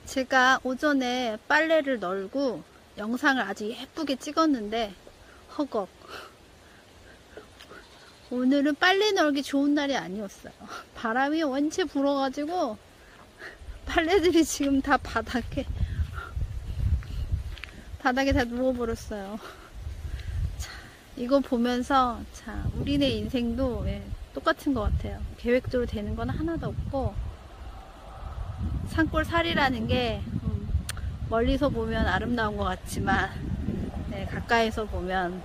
제가 오전에 빨래를 널고 영상을 아주 예쁘게 찍었는데 허걱. 오늘은 빨래 널기 좋은 날이 아니었어요. 바람이 원체 불어가지고 빨래들이 지금 다 바닥에 다 누워버렸어요. 자, 이거 보면서 자, 우리네 인생도 똑같은 것 같아요. 계획대로 되는 건 하나도 없고 산골살이라는 게 멀리서 보면 아름다운 것 같지만 가까이서 보면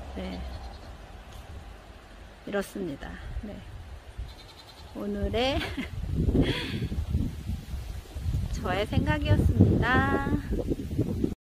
이렇습니다. 오늘의 저의 생각이었습니다.